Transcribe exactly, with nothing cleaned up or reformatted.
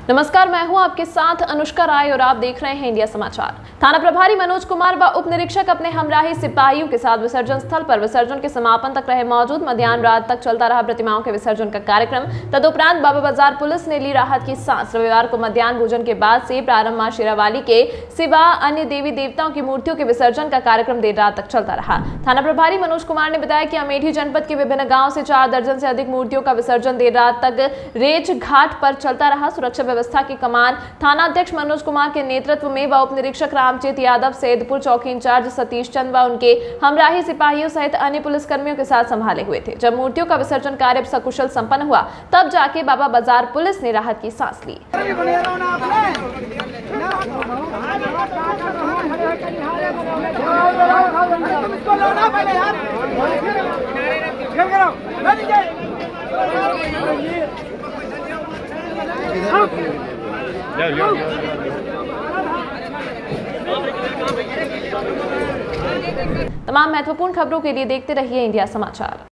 नमस्कार, मैं हूं आपके साथ अनुष्का राय और आप देख रहे हैं इंडिया समाचार। थाना प्रभारी मनोज कुमार व उप निरीक्षक अपने हमराही सिपाहियों के साथ विसर्जन स्थल पर विसर्जन के समापन तक रहे मौजूद। मध्याह्न रात तक चलता रहा प्रतिमाओं के विसर्जन का कार्यक्रम। तदुपरांत बाबा बाजार पुलिस ने ली राहत की सांस। रविवार को मध्याह्न भोजन के बाद से प्रारंभ मां शेरावाली के सिवा अन्य देवी देवताओं की मूर्तियों के विसर्जन का कार्यक्रम देर रात तक चलता रहा। थाना प्रभारी मनोज कुमार ने बताया कि अमेठी जनपद के विभिन्न गाँव से चार दर्जन से अधिक मूर्तियों का विसर्जन देर रात तक रेच घाट पर चलता रहा। सुरक्षा व्यवस्था की कमान थाना अध्यक्ष मनोज कुमार के नेतृत्व में व उप निरीक्षक रामचेत यादव, सैदपुर चौकी इंचार्ज सतीश चंद व उनके हमराही सिपाहियों सहित अन्य पुलिसकर्मियों के साथ संभाले हुए थे। जब मूर्तियों का विसर्जन कार्य सकुशल संपन्न हुआ तब जाके बाबा बाजार पुलिस ने राहत की सांस ली। तमाम महत्वपूर्ण खबरों के लिए देखते रहिए इंडिया समाचार।